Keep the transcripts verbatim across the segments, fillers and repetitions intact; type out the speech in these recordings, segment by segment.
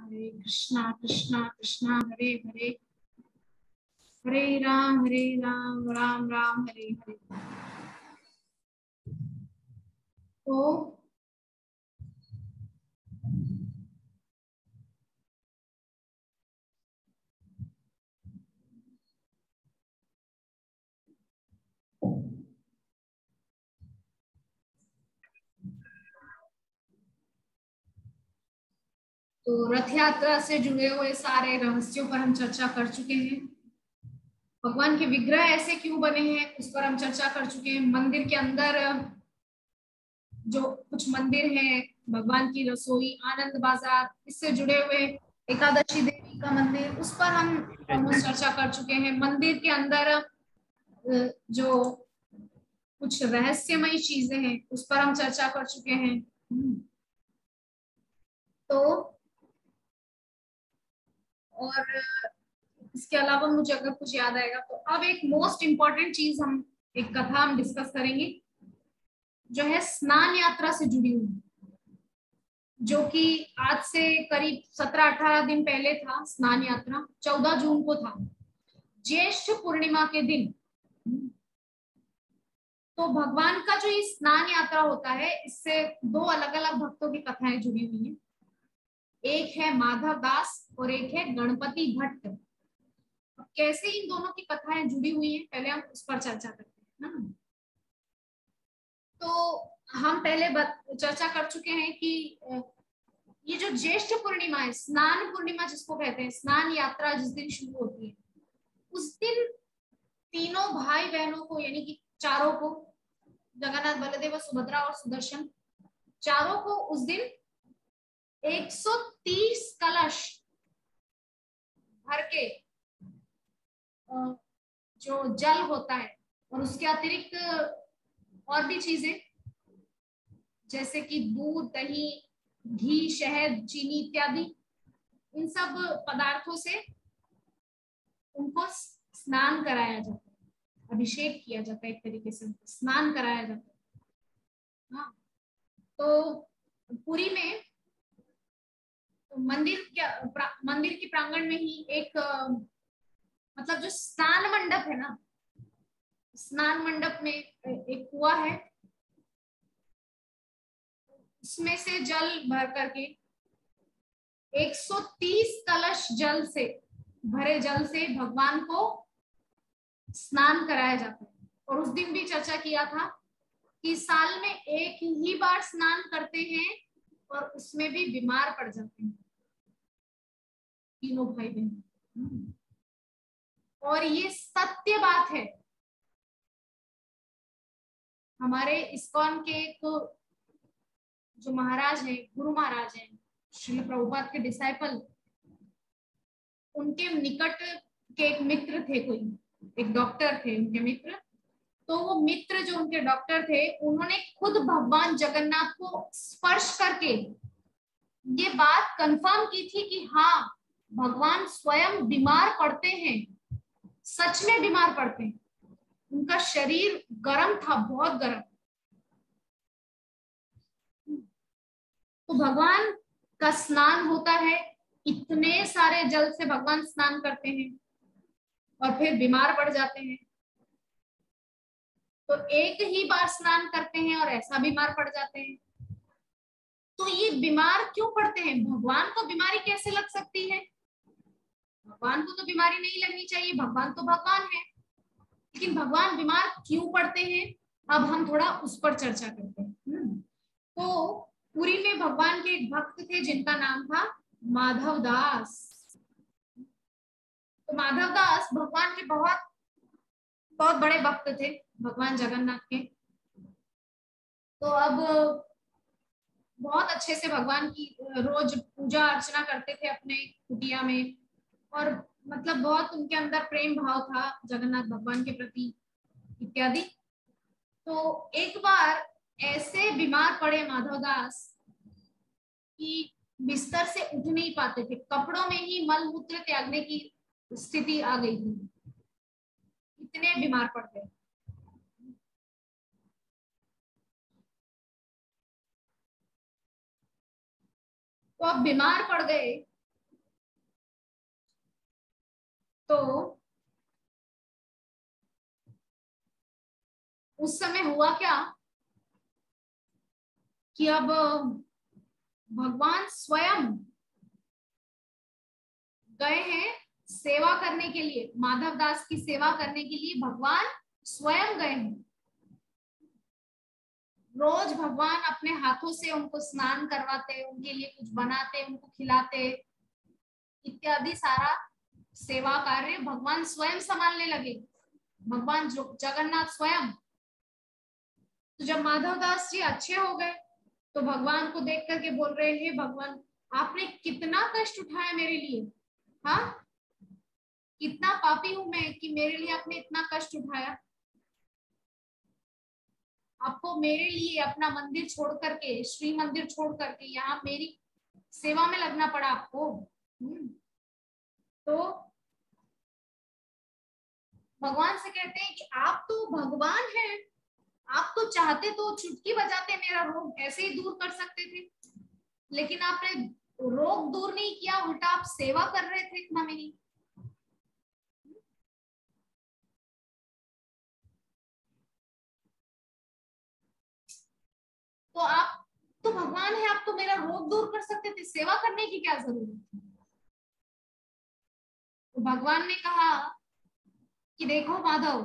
हरे कृष्णा कृष्णा कृष्णा हरे हरे, हरे राम हरे राम राम राम हरे हरे। तो तो रथ यात्रा से जुड़े हुए सारे रहस्यों पर हम चर्चा कर चुके हैं। भगवान के विग्रह ऐसे क्यों बने हैं उस पर हम चर्चा कर चुके हैं। मंदिर के अंदर जो कुछ मंदिर हैं, भगवान की रसोई, आनंद बाजार, इससे जुड़े हुए एकादशी देवी का मंदिर, उस पर हम ऑलमोस्ट चर्चा कर चुके हैं। मंदिर के अंदर जो कुछ रहस्यमयी चीजें हैं उस पर हम चर्चा कर चुके हैं। तो और इसके अलावा मुझे अगर कुछ याद आएगा तो अब एक मोस्ट इम्पॉर्टेंट चीज हम एक कथा हम डिस्कस करेंगे जो है स्नान यात्रा से जुड़ी हुई, जो कि आज से करीब सत्रह अठारह दिन पहले था। स्नान यात्रा चौदह जून को था, ज्येष्ठ पूर्णिमा के दिन। तो भगवान का जो ये स्नान यात्रा होता है, इससे दो अलग अलग भक्तों की कथाएं जुड़ी हुई हैं। एक है माधव दास और एक है गणपति भट्ट। अब कैसे इन दोनों की कथाएं जुड़ी हुई हैं, पहले हम उस पर चर्चा करते हैं ना। तो हम पहले चर्चा कर चुके हैं कि ये जो ज्येष्ठ पूर्णिमा है, स्नान पूर्णिमा जिसको कहते हैं, स्नान यात्रा जिस दिन शुरू होती है, उस दिन तीनों भाई बहनों को, यानी कि चारों को, जगन्नाथ, बलदेव, सुभद्रा और सुदर्शन, चारों को उस दिन एक सौ तीस कलश भर के जो जल होता है और उसके अतिरिक्त और भी चीजें जैसे कि दूध, दही, घी, शहद, चीनी इत्यादि, इन सब पदार्थों से उनको स्नान कराया जाता है, अभिषेक किया जाता है, एक तरीके से स्नान कराया जाता है। हाँ, तो पुरी में तो मंदिर के मंदिर के प्रांगण में ही एक मतलब जो स्नान मंडप है ना, स्नान मंडप में एक कुआं है, उसमें से जल भर करके एक सौ तीस कलश जल से भरे जल से भगवान को स्नान कराया जाता है। और उस दिन भी चर्चा किया था कि साल में एक ही बार स्नान करते हैं और उसमें भी बीमार पड़ जाते हैं तीनों भाई बहन। और ये सत्य बात है। हमारे इस्कॉन के तो जो महाराज है, गुरु महाराज है, श्रील प्रभुपाद के डिसाइपल, उनके निकट के एक मित्र थे, कोई एक डॉक्टर थे उनके मित्र। तो वो मित्र जो उनके डॉक्टर थे, उन्होंने खुद भगवान जगन्नाथ को स्पर्श करके ये बात कंफर्म की थी कि हाँ, भगवान स्वयं बीमार पड़ते हैं, सच में बीमार पड़ते हैं। उनका शरीर गर्म था, बहुत गर्म। तो भगवान का स्नान होता है, इतने सारे जल से भगवान स्नान करते हैं और फिर बीमार पड़ जाते हैं। तो एक ही बार स्नान करते हैं और ऐसा बीमार पड़ जाते हैं। तो ये बीमार क्यों पड़ते हैं? भगवान को बीमारी कैसे लग सकती है? भगवान को तो बीमारी नहीं लगनी चाहिए, भगवान तो भगवान है। लेकिन भगवान बीमार क्यों पड़ते हैं, अब हम थोड़ा उस पर चर्चा करते हैं। तो पुरी में भगवान के एक भक्त थे जिनका नाम था माधव दास। तो माधव दास भगवान के बहुत बहुत बड़े भक्त थे, भगवान जगन्नाथ के। तो अब बहुत अच्छे से भगवान की रोज पूजा अर्चना करते थे अपने कुटिया में, और मतलब बहुत उनके अंदर प्रेम भाव था जगन्नाथ भगवान के प्रति इत्यादि। तो एक बार ऐसे बीमार पड़े माधवदास कि बिस्तर से उठ नहीं पाते थे, कपड़ों में ही मल मूत्र त्यागने की स्थिति आ गई थी, इतने बीमार पड़ गए। तो अब बीमार पड़ गए तो उस समय हुआ क्या कि अब भगवान स्वयं गए हैं सेवा करने के लिए, माधव दास की सेवा करने के लिए भगवान स्वयं गए हैं। रोज भगवान अपने हाथों से उनको स्नान करवाते, उनके लिए कुछ बनाते, उनको खिलाते इत्यादि सारा सेवा कार्य भगवान स्वयं संभालने लगे, भगवान जगन्नाथ स्वयं। तो जब माधव दास जी अच्छे हो गए तो भगवान को देख करके बोल रहे हैं, भगवान आपने कितना कष्ट उठाया मेरे लिए, हाँ कितना पापी हूं मैं कि मेरे लिए आपने इतना कष्ट उठाया। आपको मेरे लिए अपना मंदिर छोड़ करके, श्री मंदिर छोड़ करके यहाँ मेरी सेवा में लगना पड़ा आपको। तो भगवान से कहते हैं कि आप तो भगवान हैं, आप तो चाहते तो चुटकी बजाते मेरा रोग ऐसे ही दूर कर सकते थे, लेकिन आपने रोग दूर नहीं किया, उल्टा आप सेवा कर रहे थे इतना मेरी। तो आप तो भगवान है, आप तो मेरा रोग दूर कर सकते थे, सेवा करने की क्या जरूरत थी। तो भगवान ने कहा कि देखो माधव,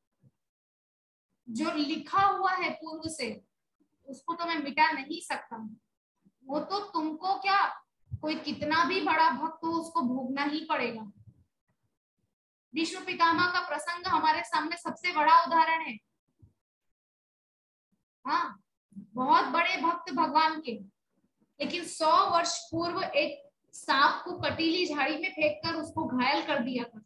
जो लिखा हुआ है पूर्व से उसको तो मैं मिटा नहीं सकता, वो तो तुमको क्या कोई कितना भी बड़ा भक्त हो उसको भोगना ही पड़ेगा। विष्णु पितामह का प्रसंग हमारे सामने सबसे बड़ा उदाहरण है। हाँ, बहुत बड़े भक्त भगवान के, लेकिन सौ वर्ष पूर्व एक सांप को कटीली झाड़ी में फेंक कर उसको घायल कर दिया था।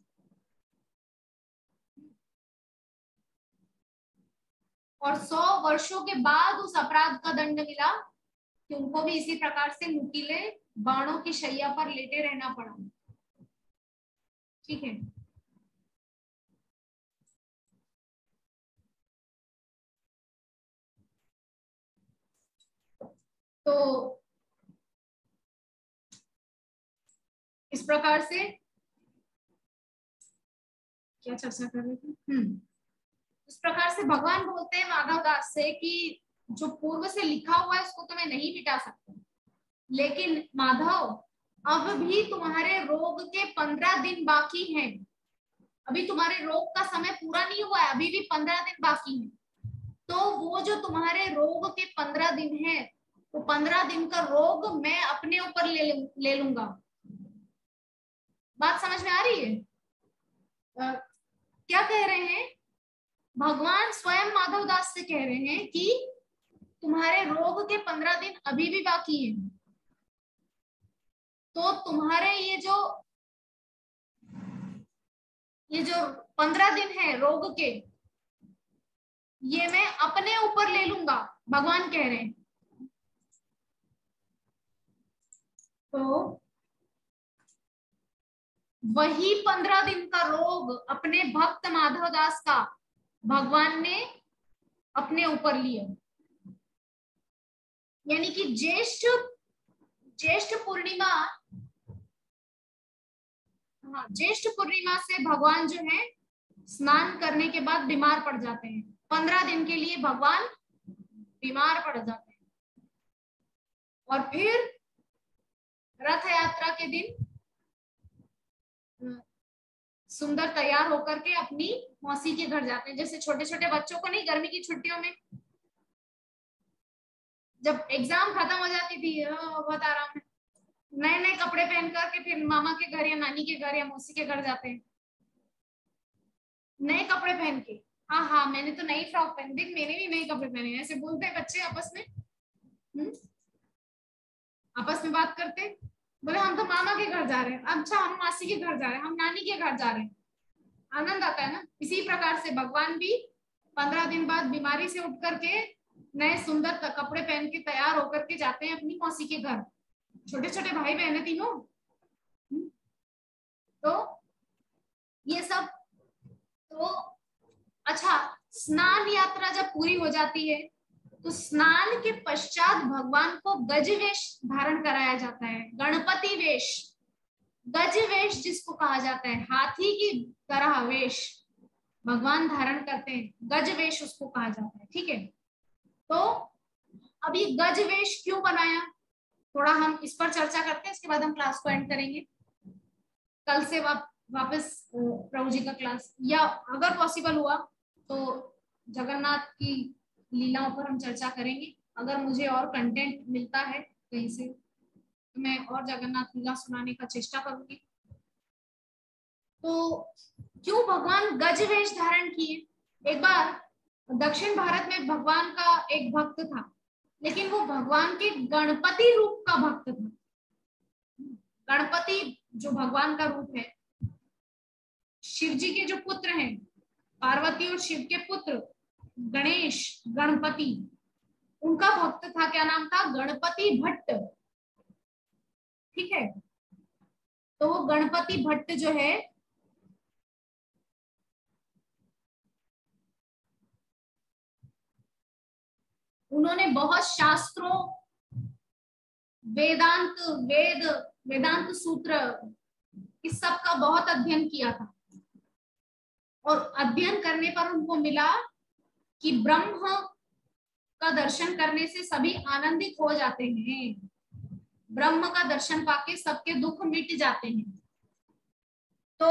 और सौ वर्षों के बाद उस अपराध का दंड मिला कि उनको भी इसी प्रकार से नुकीले बाणों की शैया पर लेटे रहना पड़ा। ठीक है, तो इस प्रकार से क्या चर्चा कर रहे थे। हम्म इस प्रकार से भगवान बोलते हैं माधव दास से कि जो पूर्व से लिखा हुआ है उसको तो मैं नहीं मिटा सकता, लेकिन माधव अब भी तुम्हारे रोग के पंद्रह दिन बाकी हैं, अभी तुम्हारे रोग का समय पूरा नहीं हुआ है, अभी भी पंद्रह दिन बाकी है। तो वो जो तुम्हारे रोग के पंद्रह दिन है, वो पंद्रह दिन का रोग मैं अपने ऊपर ले ले लूंगा। बात समझ में आ रही है? आ, क्या कह रहे हैं भगवान स्वयं माधव दास से कह रहे हैं कि तुम्हारे रोग के पंद्रह दिन अभी भी बाकी हैं, तो तुम्हारे ये जो ये जो पंद्रह दिन है रोग के, ये मैं अपने ऊपर ले लूंगा, भगवान कह रहे हैं। तो वही पंद्रह दिन का रोग अपने भक्त माधव दास का भगवान ने अपने ऊपर लिया। यानी कि ज्येष्ठ ज्येष्ठ पूर्णिमा, हाँ ज्येष्ठ पूर्णिमा से भगवान जो है स्नान करने के बाद बीमार पड़ जाते हैं, पंद्रह दिन के लिए भगवान बीमार पड़ जाते हैं, और फिर रथ यात्रा के दिन सुंदर तैयार होकर के अपनी मौसी के घर जाते हैं। जैसे छोटे छोटे बच्चों को नहीं, गर्मी की छुट्टियों में जब एग्जाम खत्म हो जाती थी, बहुत आराम है, नए नए कपड़े पहन करके फिर मामा के घर या नानी के घर या मौसी के घर जाते हैं, नए कपड़े पहन के। हाँ हाँ मैंने तो नई फ्रॉक पहनी, देख मैंने भी नए कपड़े पहने, ऐसे बोलते हैं बच्चे आपस में। हुँ? आपस में बात करते, बोले हम तो मामा के घर जा रहे हैं, अच्छा हम मासी के घर जा रहे हैं, हम नानी के घर जा रहे हैं। आनंद आता है ना। इसी प्रकार से भगवान भी पंद्रह दिन बाद बीमारी से उठ करके नए सुंदर कपड़े पहन के तैयार होकर के जाते हैं अपनी मौसी के घर। छोटे छोटे भाई बहन है तीनों। तो ये सब, तो अच्छा स्नान यात्रा जब पूरी हो जाती है तो स्नान के पश्चात भगवान को गज वेश धारण कराया जाता है, गणपति वेश। गज वेश जिसको कहा जाता है, हाथी की तरह वेश भगवान धारण करते हैं, गज वेश उसको कहा जाता है। ठीक है, तो अब ये गज वेश क्यों बनाया, थोड़ा हम इस पर चर्चा करते हैं, इसके बाद हम क्लास को एंड करेंगे। कल से वा, वापस प्रभु जी का क्लास, या अगर पॉसिबल हुआ तो जगन्नाथ की लीलाओं पर हम चर्चा करेंगे। अगर मुझे और कंटेंट मिलता है कहीं से तो मैं और जगन्नाथ लीला सुनाने का चेष्टा करूंगी। तो क्यों भगवान गज वेश धारण किए? एक बार दक्षिण भारत में भगवान का एक भक्त था, लेकिन वो भगवान के गणपति रूप का भक्त था। गणपति जो भगवान का रूप है, शिव जी के जो पुत्र हैं, पार्वती और शिव के पुत्र गणेश, गणपति, उनका भक्त था। क्या नाम था? गणपति भट्ट। ठीक है, तो वो गणपति भट्ट जो है उन्होंने बहुत शास्त्रों, वेदांत, वेद, वेदांत सूत्र, इस सब का बहुत अध्ययन किया था। और अध्ययन करने पर उनको मिला कि ब्रह्म का दर्शन करने से सभी आनंदित हो जाते हैं, ब्रह्म का दर्शन पाके सबके दुख मिट जाते हैं। तो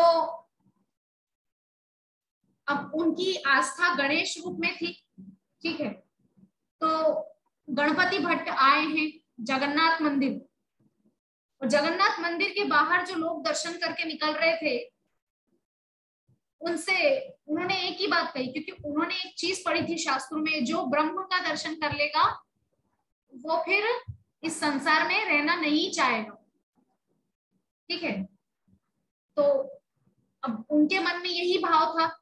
अब उनकी आस्था गणेश रूप में थी। ठीक है, तो गणपति भट्ट आए हैं जगन्नाथ मंदिर, और जगन्नाथ मंदिर के बाहर जो लोग दर्शन करके निकल रहे थे, उनसे उन्होंने एक ही बात कही, क्योंकि उन्होंने एक चीज पढ़ी थी शास्त्रों में, जो ब्रह्म का दर्शन कर लेगा वो फिर इस संसार में रहना नहीं चाहेगा। ठीक है, तो अब उनके मन में यही भाव था।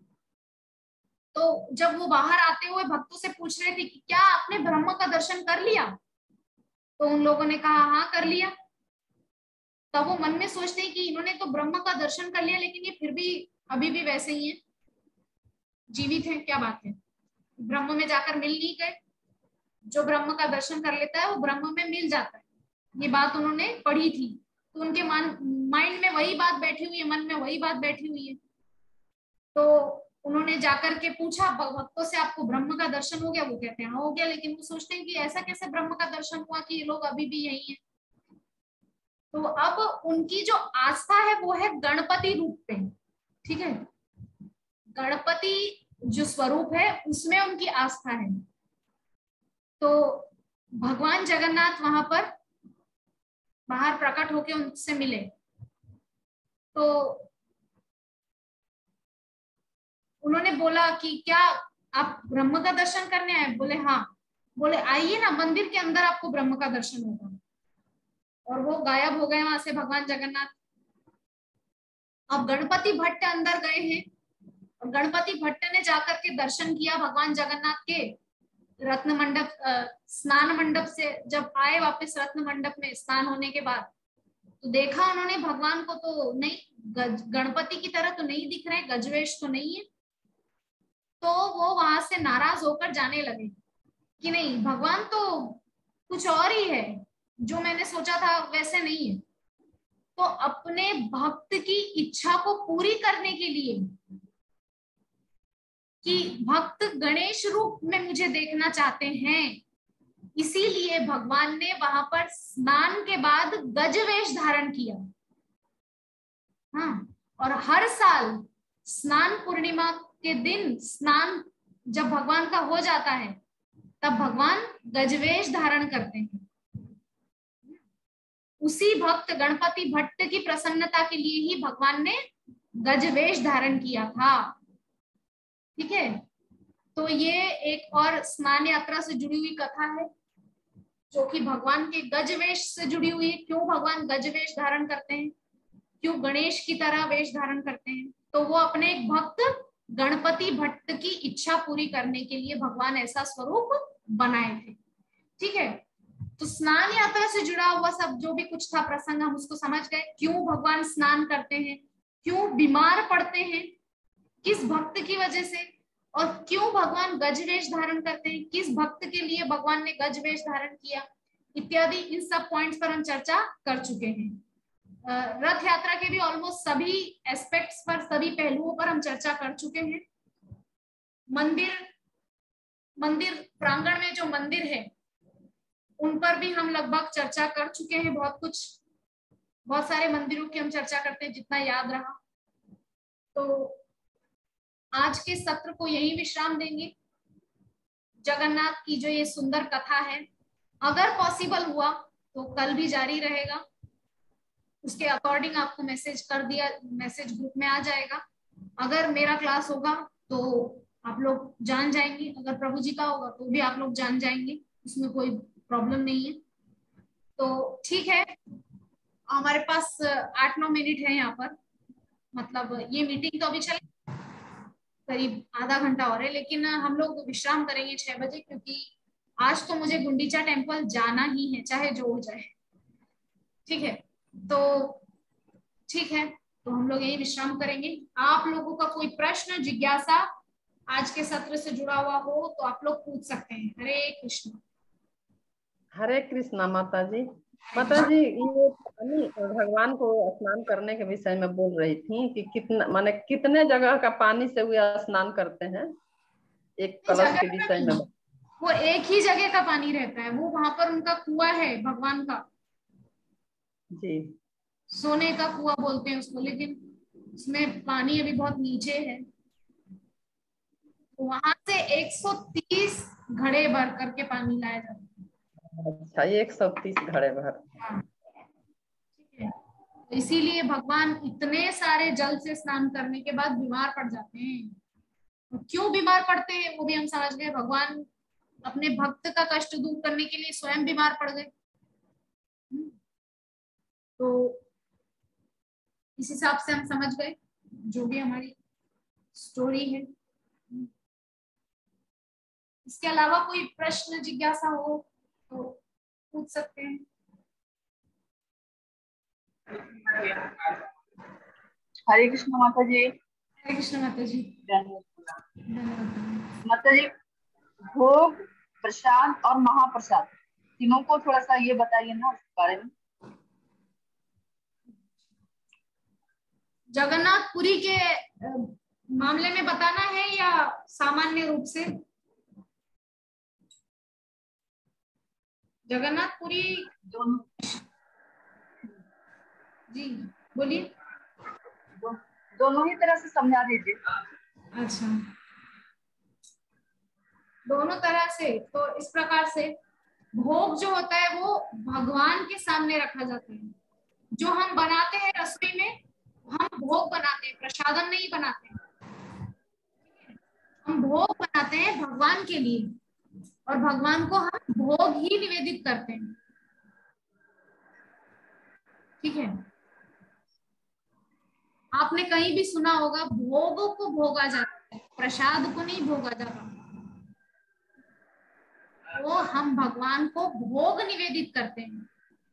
तो जब वो बाहर आते हुए भक्तों से पूछ रहे थे कि क्या आपने ब्रह्म का दर्शन कर लिया, तो उन लोगों ने कहा हाँ कर लिया। तब वो मन में सोचते हैं कि इन्होंने तो ब्रह्म का दर्शन कर लिया, लेकिन ये फिर भी अभी भी वैसे ही है, जीवित है, क्या बात है, ब्रह्म में जाकर मिल नहीं गए। जो ब्रह्म का दर्शन कर लेता है वो ब्रह्म में मिल जाता है, ये बात उन्होंने पढ़ी थी। तो उनके माइंड में वही बात बैठी हुई है, मन में वही बात बैठी हुई है। तो उन्होंने जाकर के पूछा भक्तों से, आपको ब्रह्म का दर्शन हो गया? वो कहते हैं हाँ हो गया, लेकिन वो सोचते हैं कि ऐसा कैसे ब्रह्म का दर्शन हुआ कि ये लोग अभी भी यही हैं। तो अब उनकी जो आस्था है वो है गणपति रूप पे। ठीक है, गणपति जो स्वरूप है उसमें उनकी आस्था है। तो भगवान जगन्नाथ वहां पर बाहर प्रकट होके उनसे मिले, तो उन्होंने बोला कि क्या आप ब्रह्म का दर्शन करने आए? बोले हाँ। बोले आइए ना, मंदिर के अंदर आपको ब्रह्म का दर्शन होगा। और वो गायब हो गए वहां से भगवान जगन्नाथ। अब गणपति भट्ट अंदर गए हैं, और गणपति भट्ट ने जाकर के दर्शन किया भगवान जगन्नाथ के रत्न मंडप, स्नान मंडप से जब आए वापस रत्न मंडप में स्नान होने के बाद, तो देखा उन्होंने भगवान को तो नहीं, गणपति की तरह तो नहीं दिख रहे, गजवेश तो नहीं है। तो वो वहां से नाराज होकर जाने लगे कि नहीं, भगवान तो कुछ और ही है, जो मैंने सोचा था वैसे नहीं है। तो अपने भक्त की इच्छा को पूरी करने के लिए कि भक्त गणेश रूप में मुझे देखना चाहते हैं, इसीलिए भगवान ने वहां पर स्नान के बाद गजवेश धारण किया। हाँ, और हर साल स्नान पूर्णिमा के दिन स्नान जब भगवान का हो जाता है, तब भगवान गजवेश धारण करते हैं। उसी भक्त गणपति भट्ट की प्रसन्नता के लिए ही भगवान ने गजवेश धारण किया था। ठीक है, तो ये एक और स्नान यात्रा से जुड़ी हुई कथा है, जो कि भगवान के गजवेश से जुड़ी हुई है। क्यों भगवान गजवेश धारण करते हैं, क्यों गणेश की तरह वेश धारण करते हैं? तो वो अपने एक भक्त गणपति भट्ट की इच्छा पूरी करने के लिए भगवान ऐसा स्वरूप बनाए थे। ठीक है, तो स्नान यात्रा से जुड़ा हुआ सब जो भी कुछ था प्रसंग हम उसको समझ गए। क्यों भगवान स्नान करते हैं, क्यों बीमार पड़ते हैं, किस भक्त की वजह से, और क्यों भगवान गजवेश धारण करते हैं, किस भक्त के लिए भगवान ने गजवेश धारण किया, इत्यादि इन सब पॉइंट्स पर हम चर्चा कर चुके हैं। रथ यात्रा के भी ऑलमोस्ट सभी एस्पेक्ट्स पर, सभी पहलुओं पर हम चर्चा कर चुके हैं। मंदिर मंदिर प्रांगण में जो मंदिर है उन पर भी हम लगभग चर्चा कर चुके हैं। बहुत कुछ बहुत सारे मंदिरों की हम चर्चा करते हैं जितना याद रहा। तो आज के सत्र को यही विश्राम देंगे। जगन्नाथ की जो ये सुंदर कथा है, अगर पॉसिबल हुआ तो कल भी जारी रहेगा। उसके अकॉर्डिंग आपको मैसेज कर दिया, मैसेज ग्रुप में आ जाएगा। अगर मेरा क्लास होगा तो आप लोग जान जाएंगे, अगर प्रभु जी का होगा तो भी आप लोग जान जाएंगे, उसमें कोई प्रॉब्लम नहीं है। तो ठीक है, हमारे पास आठ नौ मिनट है यहाँ पर, मतलब ये मीटिंग तो अभी चले करीब आधा घंटा और है, लेकिन हम लोग विश्राम करेंगे छह बजे, क्योंकि आज तो मुझे गुंडीचा टेम्पल जाना ही है, चाहे जो हो जाए। ठीक है, तो ठीक है, तो हम लोग यही विश्राम करेंगे। आप लोगों का कोई प्रश्न जिज्ञासा आज के सत्र से जुड़ा हुआ हो तो आप लोग पूछ सकते हैं। हरे कृष्ण। हरे कृष्णा माता जी। माता जी, ये पानी भगवान को स्नान करने के विषय में बोल रही थी कि कितना माने कितने जगह का पानी से वे स्नान करते हैं, एक कलश के विषय में। वो एक ही जगह का पानी रहता है, वो वहां पर उनका कुआं है भगवान का जी, सोने का कुआं बोलते हैं उसको, लेकिन उसमें पानी अभी बहुत नीचे है। वहां से एक सौ तीस घड़े भर करके पानी लाया जाता है। अच्छा, एक सौ तीस घड़े भर। हाँ, ठीक है। तो इसीलिए भगवान इतने सारे जल से स्नान करने के बाद बीमार पड़ जाते हैं। क्यों बीमार पड़ते हैं वो भी हम समझ गए। भगवान अपने भक्त का कष्ट दूर करने के लिए स्वयं बीमार पड़ गए। तो इस हिसाब से हम समझ गए जो भी हमारी स्टोरी है। इसके अलावा कोई प्रश्न जिज्ञासा हो तो पूछ सकते हैं। हरे कृष्ण माता जी। हरे कृष्ण माता जी। माता जी, भोग, प्रसाद और महाप्रसाद तीनों को थोड़ा सा ये बताइए ना उस बारे में। जगन्नाथपुरी के मामले में बताना है या सामान्य रूप से? जगन्नाथपुरी दोनों जी बोलिए। दो, दोनों ही तरह से समझा दीजिए। अच्छा, दोनों तरह से। तो इस प्रकार से भोग जो होता है वो भगवान के सामने रखा जाता है। जो हम बनाते हैं रसोई में, हम भोग बनाते हैं, प्रसादम नहीं बनाते। हम भोग बनाते हैं भगवान के लिए, और भगवान को हम भोग ही निवेदित करते हैं। ठीक है, आपने कहीं भी सुना होगा भोग को भोगा जाता है, प्रसाद को नहीं भोगा जाता। वो हम भगवान को भोग निवेदित करते हैं।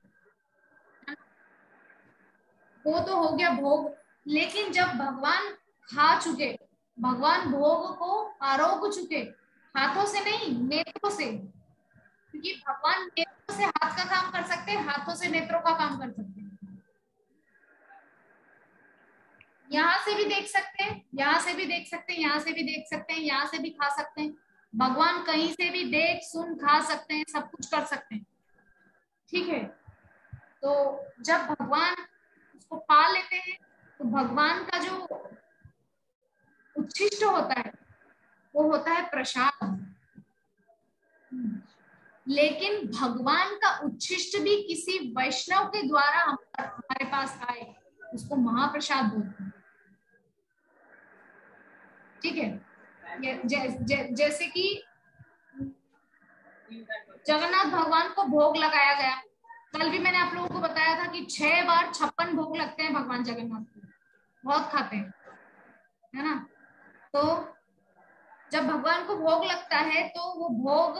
वो तो हो गया भोग। लेकिन जब भगवान खा चुके, भगवान भोग को आरोग चुके, हाथों से नहीं नेत्रों से, क्योंकि भगवान नेत्रों से हाथ का काम कर सकते हैं, हाथों से नेत्रों का काम कर सकते हैं। यहाँ से भी देख सकते हैं, यहाँ से भी देख सकते हैं, यहाँ से भी देख सकते हैं, यहाँ से भी खा सकते हैं। भगवान कहीं से भी देख सुन खा सकते हैं, सब कुछ कर सकते हैं। ठीक है, तो जब भगवान उसको पा लेते हैं तो भगवान का जो उच्छिष्ट होता है वो होता है प्रसाद। लेकिन भगवान का उच्छिष्ट भी किसी वैष्णव के द्वारा हमारे पास आए उसको महाप्रसाद बोलते हैं। ठीक है, जै, जै, जैसे कि जगन्नाथ भगवान को भोग लगाया गया। कल भी मैंने आप लोगों को बताया था कि छह बार छप्पन भोग लगते हैं भगवान जगन्नाथ को, बहुत खाते हैं, है ना। तो जब भगवान को भोग लगता है तो वो भोग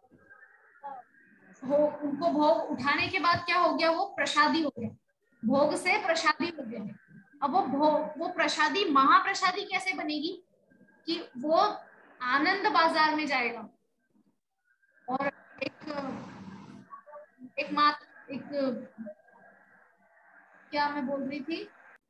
हो, उनको भोग उठाने के बाद क्या हो गया, वो प्रसादी हो गया, भोग से प्रसादी हो गया। अब वो भोग वो प्रसादी महाप्रसादी कैसे बनेगी कि वो आनंद बाजार में जाएगा और एक एक मात एक क्या मैं बोल रही थी,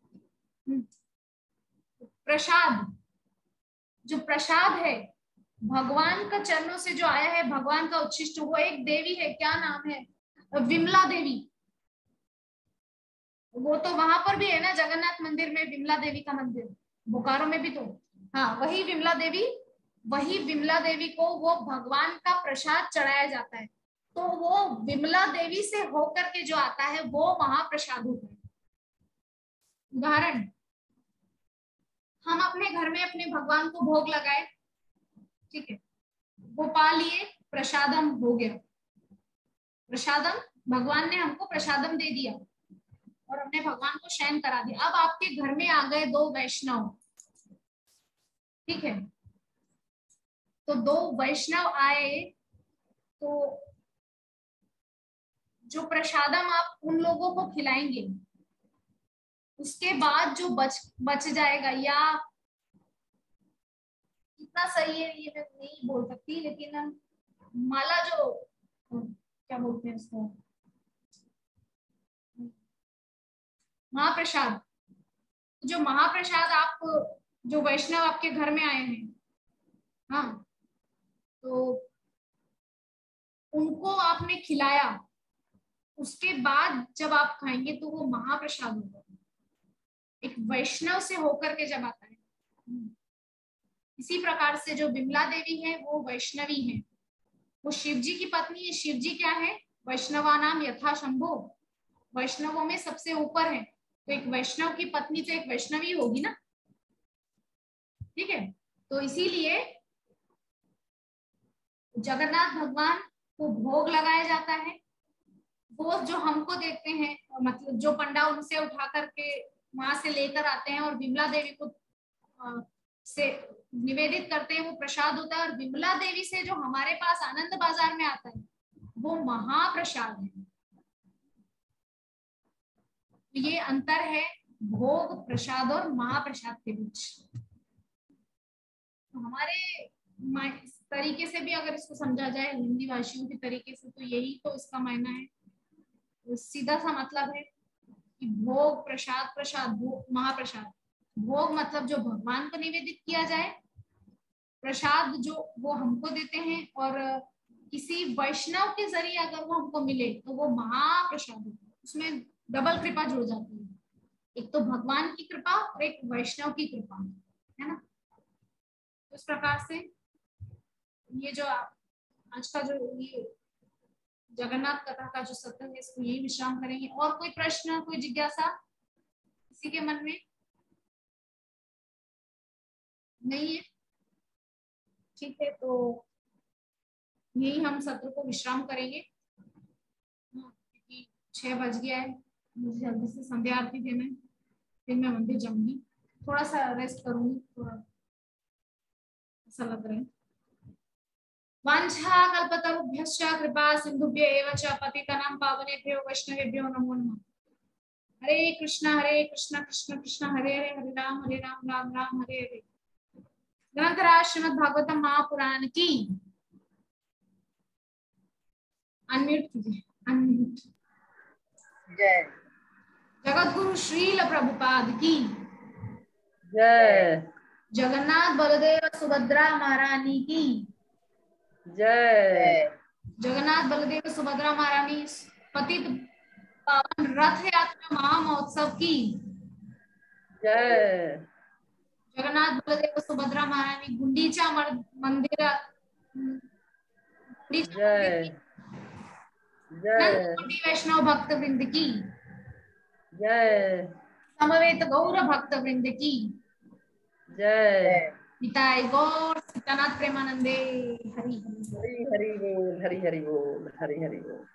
प्रसाद, जो प्रसाद है भगवान का चरणों से जो आया है, भगवान का उच्छिष्ट, वो एक देवी है, क्या नाम है, विमला देवी। वो तो वहां पर भी है ना जगन्नाथ मंदिर में, विमला देवी का मंदिर, बोकारो में भी तो, हाँ वही विमला देवी, वही विमला देवी को वो भगवान का प्रसाद चढ़ाया जाता है। तो वो विमला देवी से होकर के जो आता है वो महाप्रसाद होता है। उदाहरण, हम अपने घर में अपने भगवान को भोग लगाए, ठीक है, वो पा लिए, प्रसादम हो गया, प्रसादम, भगवान ने हमको प्रसादम दे दिया और हमने भगवान को शयन करा दिया। अब आपके घर में आ गए दो वैष्णव, ठीक है, तो दो वैष्णव आए, तो जो प्रसादम आप उन लोगों को खिलाएंगे, उसके बाद जो बच बच जाएगा, या कितना सही है ये मैं नहीं बोल सकती, लेकिन माला जो क्या बोलते हैं उसको, महाप्रसाद, जो महाप्रसाद आप, जो वैष्णव आपके घर में आए हैं, हाँ, तो उनको आपने खिलाया, उसके बाद जब आप खाएंगे तो वो महाप्रसाद होगा, एक वैष्णव से होकर के जब आता है। इसी प्रकार से जो विमला देवी है वो वैष्णवी है, वो शिव जी की पत्नी है। शिव जी क्या है, वैष्णवा नाम यथा शंभो, वैष्णवों में सबसे ऊपर है, तो एक वैष्णव की पत्नी तो एक वैष्णवी होगी ना, ठीक है। तो इसीलिए जगन्नाथ भगवान को भोग लगाया जाता है, वो जो हमको देते हैं, मतलब जो पंडा उनसे उठा करके वहां से लेकर आते हैं और विमला देवी को आ, से निवेदित करते हैं, वो प्रसाद होता है। और विमला देवी से जो हमारे पास आनंद बाजार में आता है वो महाप्रसाद है। तो ये अंतर है भोग, प्रसाद और महाप्रसाद के बीच। तो हमारे तरीके से भी अगर इसको समझा जाए हिंदी भाषियों के तरीके से, तो यही तो इसका मायना है, तो सीधा सा मतलब है कि भोग, प्रसाद, प्रसाद, भोग, महाप्रसाद। भोग मतलब जो भगवान को निवेदित किया जाए, प्रसाद जो वो हमको देते हैं, और किसी वैष्णव के जरिए अगर वो हमको मिले तो वो महाप्रसाद होता है। उसमें डबल कृपा जुड़ जाती है, एक तो भगवान की कृपा और एक वैष्णव की कृपा, है ना। इस प्रकार से ये जो आज का जो ये जगन्नाथ कथा का जो सत्संग है, इसको यही विश्राम करेंगे। और कोई प्रश्न, कोई जिज्ञासा किसी के मन में नहीं है? ठीक है, तो यही हम सत्र को विश्राम करेंगे, क्योंकि छह बज गया है, मुझे जल्दी से संध्या आरती देना है, फिर मैं मंदिर जाऊंगी, थोड़ा सा रेस्ट करूंगी, थोड़ा ऐसा लग रहा है। वांछा कल्पतरुभ्यश्च कृपा सिंधुभ्य एव च पतितानां पावनेभ्यो वैष्णवेभ्यो नमो नमः। हरे कृष्णा हरे कृष्णा कृष्ण कृष्ण हरे हरे, हरे राम हरे राम राम राम हरे हरे। ग्रंथराज श्रीमद् भागवतम महापुराण की, अनम्यूट कीजिए, अनम्यूट। जय। जगत गुरु श्रील प्रभुपाद की जय। जगन्नाथ बलदेव सुभद्रा महारानी की जय। जगन्नाथ बलदेव सुभद्रा महारानी पतित पावन रथ यात्रा महामहोत्सव की जय। जगन्नाथ बलदेव सुभद्रा महारानी गुंडीचा मंदिर जय। जय। वैष्णव भक्त वृंद की जय। समवेत गौर भक्त वृंद की जय। निताय गौर सीतानाथ प्रेमानंदे। हरि हरि हरि बोल, हरि हरि बोल, हरि हरि बोल।